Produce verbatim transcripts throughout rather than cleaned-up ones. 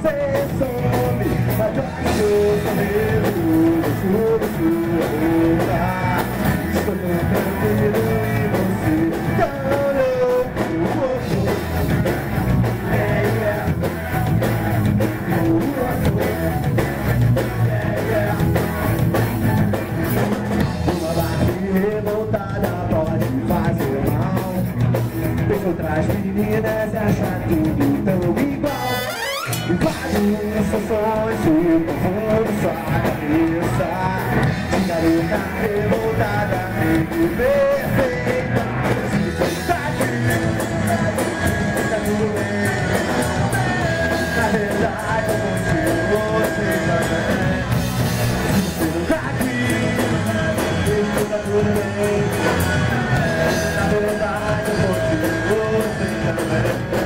você some, mas eu acho sorriso, tudo sua boca. Estou tão tranquilo e você calou o corpo. Yeah, yeah. Yeah, yeah. Uma base revoltada pode fazer mal. Pensa outras meninas e acha tudo tão igual. Várias sensações se confundem sua cabeça. De garota revoltada, muito perfeita. Se você tá aqui, tá tudo bem. Na verdade eu continuo sem também. Se você não tá aqui, isso tá tudo bem. Na verdade eu continuo sem também.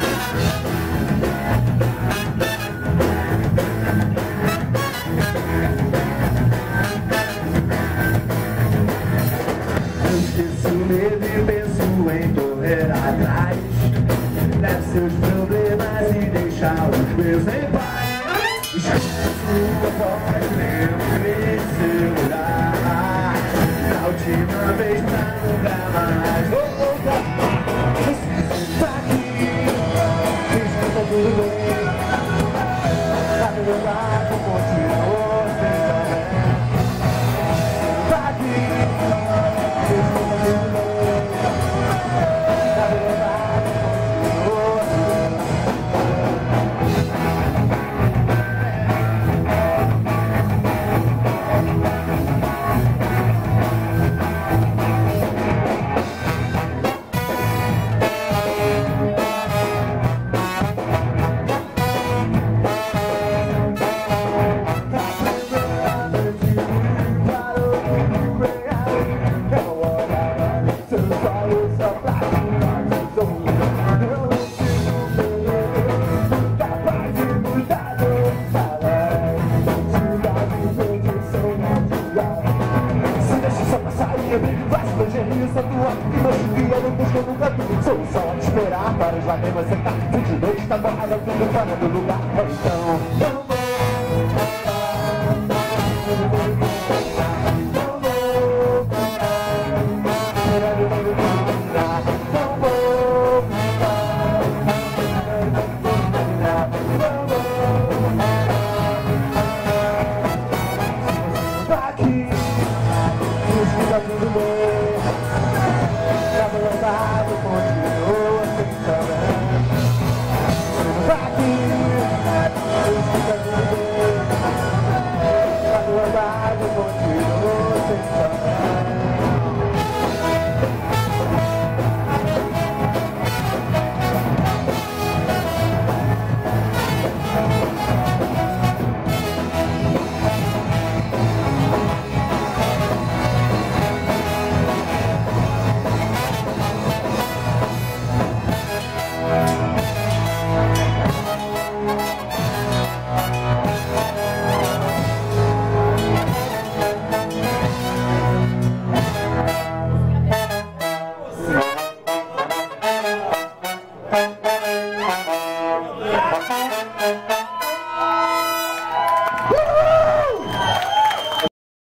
Medo e penso em correr atrás. Leve seus problemas e deixa os meus em paz. Escuta sua voz, lembre seu olhar. Na última vez pra nunca mais voltar. Você tá aqui, escuta tudo bem. Na verdade eu continuo sem saber. Tá aqui, escuta tudo bem. Sou só de esperar para os lágrimas secar. Fim de noite está borrada, tudo fora do lugar. Então, não vou tá aqui, escuta tudo bem. Na verdade eu continuo assim também. Tá aqui, escuta tudo bem. Na verdade eu continuo assim também. Thank you.